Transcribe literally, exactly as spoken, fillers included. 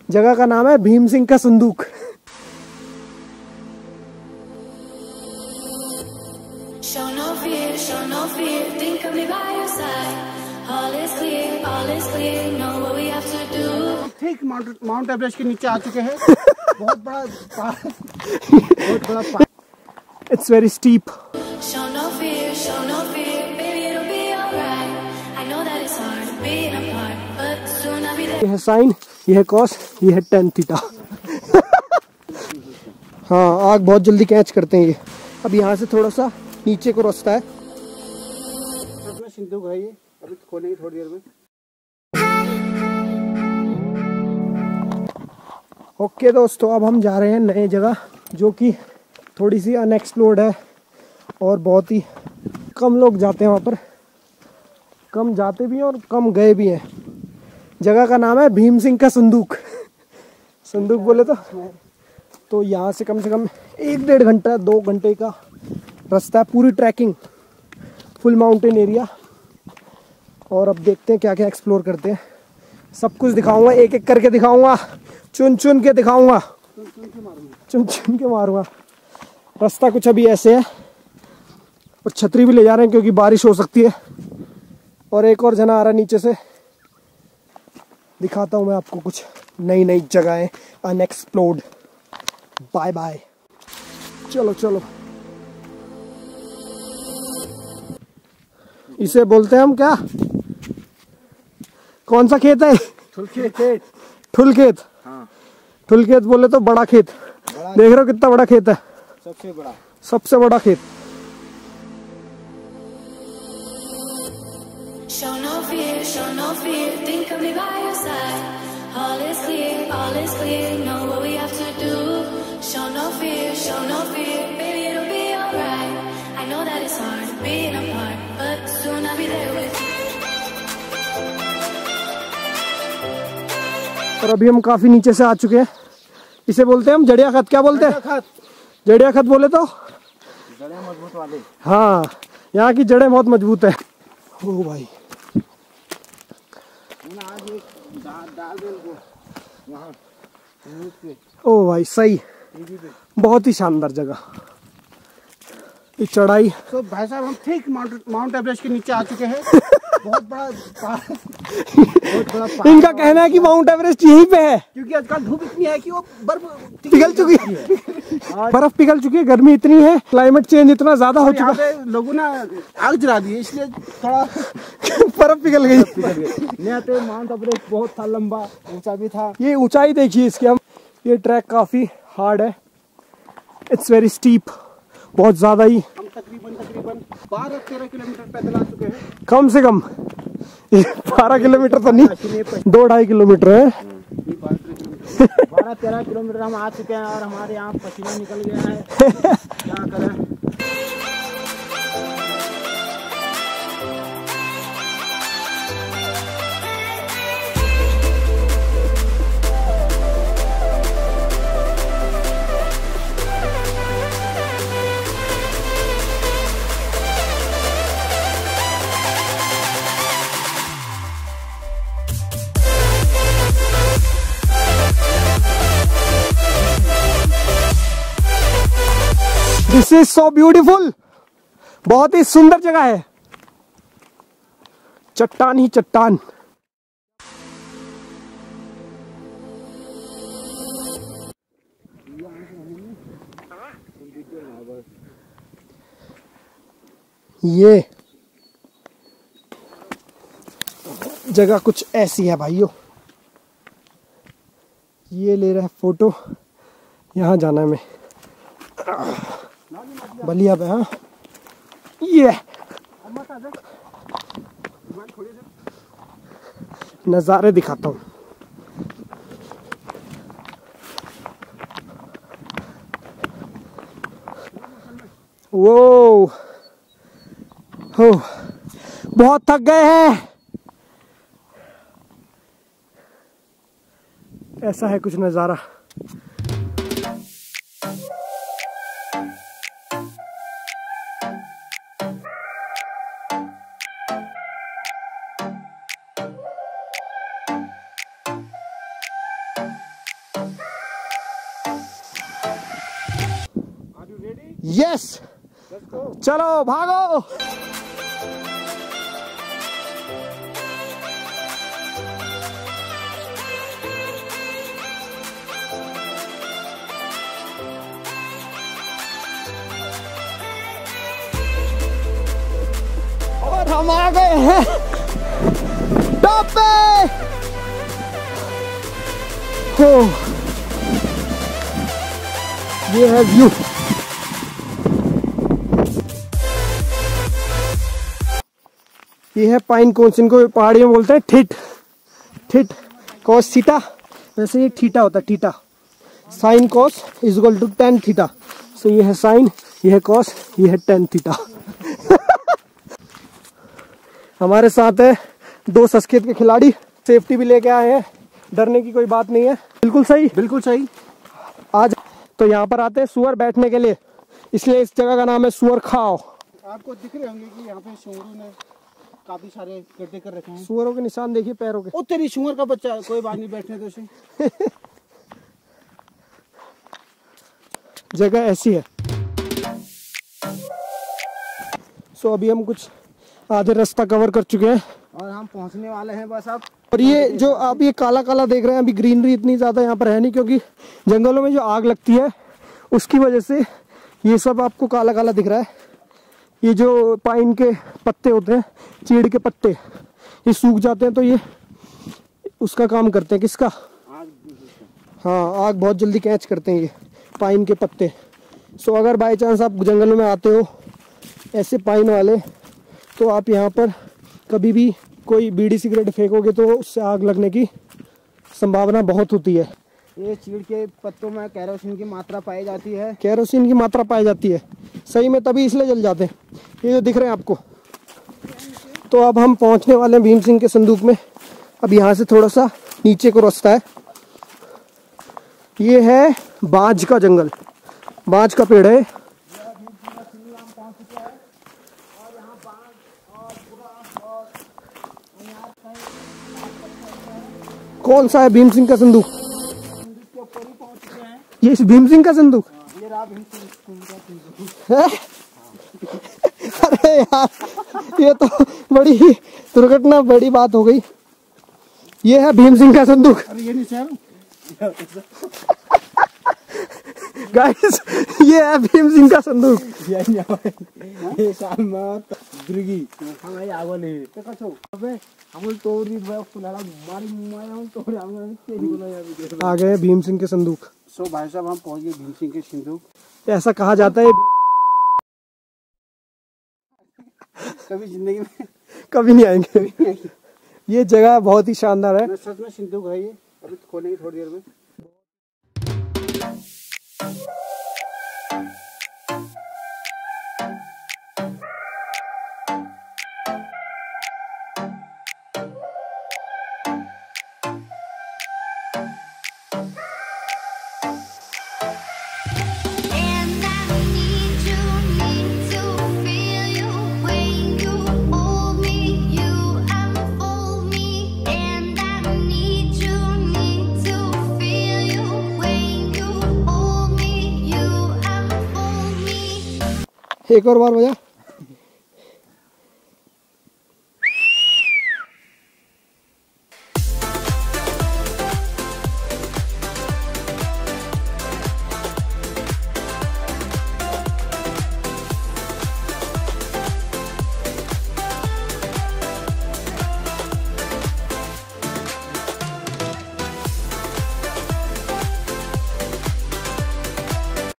जगह का नाम है भीम सिंह का संदूक। ठीक माउंट एवरेस्ट के नीचे आ चुके हैं। बहुत बड़ा पहाड़, बहुत बड़ा पहाड़। It's very steep. ये है साइन, ये है कॉस, ये है टेन थीटा। हाँ, आग बहुत जल्दी कैच करते हैं ये। अब यहाँ से थोड़ा सा नीचे को रास्ता है। सिंधुक है ये, अभी खोलेंगे थोड़ी देर में। ओके दोस्तों, अब हम जा रहे हैं नए जगह जो कि थोड़ी सी अनएक्सप्लोर्ड है और बहुत ही कम लोग जाते हैं वहाँ पर। कम जाते भी हैं और कम गए भी हैं। जगह का नाम है भीम सिंह का संदूक। संदूक बोले तो तो यहाँ से कम से कम एक डेढ़ घंटा दो घंटे का रास्ता है। पूरी ट्रैकिंग, फुल माउंटेन एरिया। और अब देखते हैं क्या क्या एक्सप्लोर करते हैं। सब कुछ दिखाऊंगा, एक एक करके दिखाऊंगा, चुन चुन के दिखाऊंगा, चुन चुन के मारूंगा। रास्ता कुछ अभी ऐसे है और छतरी भी ले जा रहे हैं क्योंकि बारिश हो सकती है। और एक और जना आ रहा है नीचे से। दिखाता हूँ मैं आपको कुछ नई नई जगहें अनएक्सप्लोर्ड। Bye bye. चलो चलो, इसे बोलते हैं हम क्या, कौन सा खेत है? ठुलखेत। ठुलखेत। हाँ, ठुलखेत बोले तो बड़ा खेत। बड़ा देख रहे हो कितना बड़ा खेत है? सबसे बड़ा, सबसे बड़ा खेत। और अभी हम काफी नीचे से आ चुके हैं। इसे बोलते हैं हम जड़िया खत। क्या बोलते हैं? जड़िया खत बोले तो जड़ें मजबूत वाले। हाँ, यहाँ की जड़ें बहुत मजबूत है। ओ भाई, आज एक डाल दे इनको वहाँ पे। ओ भाई सही, बहुत ही शानदार जगह। ये चढ़ाई तो भाई साहब, हम ठीक माउंट माउंट एवरेस्ट के नीचे आ चुके हैं। बहुत बड़ा पहाड़, बहुत बड़ा पहाड़। इनका कहना है कि माउंट एवरेस्ट यहीं पे है क्योंकि आजकल धूप इतनी है कि वो बर्फ पिघल चुकी है। बर्फ पिघल चुकी है, गर्मी इतनी है, क्लाइमेट चेंज इतना ज्यादा हो चुका है। लोगों ने आग जला दी, इसलिए थोड़ा बर्फ पिघल गई। नहीं तो माउंट एवरेस्ट बहुत था, लंबा ऊंचा भी था। ये ऊंचाई देखिए इसकी। हम ये ट्रैक काफी हार्ड है। इट्स वेरी स्टीप, बहुत ज्यादा ही। हम तकरीबन तकरीबन बारह तेरह किलोमीटर पैदल आ चुके हैं। कम से कम बारह किलोमीटर तो नहीं, दो ढाई किलोमीटर है। बारह तेरह किलोमीटर हम आ चुके हैं और हमारे यहाँ पसीना निकल गया है। क्या करें। This is so beautiful. बहुत ही सुंदर जगह है। चट्टान ही चट्टान। ये जगह कुछ ऐसी है भाइयों। ये ले रहा है फोटो। यहाँ जाना है हमें, बलिया पे। हाँ, ये नज़ारे दिखाता हूँ। वो हो, बहुत थक गए हैं। ऐसा है कुछ नज़ारा। यस, चलो भागो। और हम आ गए हैं टॉप पे। हो, ये है व्यू। ये है पाइन कोन्स, इनको पहाड़ियों में बोलते हैं ठिठ। ठिठ कॉस थीटा, वैसे ये थीटा होता है, theta. Sine cos is equal to ten theta. So ये है साइन, ये है कॉस, ये है टेन थीटा। हमारे साथ है दो संस्कृत के खिलाड़ी, सेफ्टी भी लेके आए हैं, डरने की कोई बात नहीं है। बिल्कुल सही, बिल्कुल सही। आज तो यहाँ पर आते हैं सुअर बैठने के लिए, इसलिए इस जगह का नाम है सुअर खाओ। आपको दिख रहे होंगे कि यहाँ पे सुअरों ने काफी सारे गड्ढे कर रखे हैं। सुअरों के निशान देखिए पैरों के। ओ तेरी सुअर का बच्चा, कोई बात नहीं, बैठने दो उसे। जगह ऐसी है। सो अभी हम कुछ आधे रास्ता कवर कर चुके हैं और हम पहुंचने वाले हैं बस अब। और ये जो आप ये काला काला देख रहे हैं, अभी ग्रीनरी इतनी ज्यादा यहाँ पर है नहीं, क्योंकि जंगलों में जो आग लगती है उसकी वजह से ये सब आपको काला काला दिख रहा है। ये जो पाइन के पत्ते होते हैं, चीड़ के पत्ते, ये सूख जाते हैं तो ये उसका काम करते हैं। किसका? हाँ, आग बहुत जल्दी कैच करते हैं ये पाइन के पत्ते। सो अगर बाई चांस आप जंगलों में आते हो ऐसे पाइन वाले, तो आप यहाँ पर कभी भी कोई बीड़ी सिगरेट फेंकोगे तो उससे आग लगने की संभावना बहुत होती है। ये चीड़ के पत्तों में केरोसिन की मात्रा पाई जाती है। केरोसिन की मात्रा पाई जाती है सही में, तभी इसलिए जल जाते हैं ये जो दिख रहे हैं आपको। तो अब हम पहुंचने वाले हैं भीम सिंह के संदूक में। अब यहाँ से थोड़ा सा नीचे को रास्ता है। ये है बांज का जंगल, बांज का पेड़ है। कौन सा है? भीम सिंह का संदूक। ये इस भीम सिंह का संदूक। ये रहा भीम सिंह का संदूक। अरे यार, ये तो बड़ी दुर्घटना, बड़ी बात हो गई। ये है भीम सिंह का संदूक। अरे ये नहीं सर, गाइस, ये है भीम सिंह का संदूक। ये साल मत दुर्गी हमारी आवल है तो कछो अबे हम तोड़ी भाई फुलाला मारी माया हम तोड़ हम तेरी बोला यार। आ गए भीम सिंह के संदूक। सो भाई साहब हम पहुंच गए भीम सिंह के संदूक। ऐसा कहा जाता है कभी जिंदगी में कभी नहीं आएंगे। ये जगह बहुत ही शानदार है। सच में संदूक है ये, अभी खोलेंगे थोड़ी देर में। एक और बार बजा।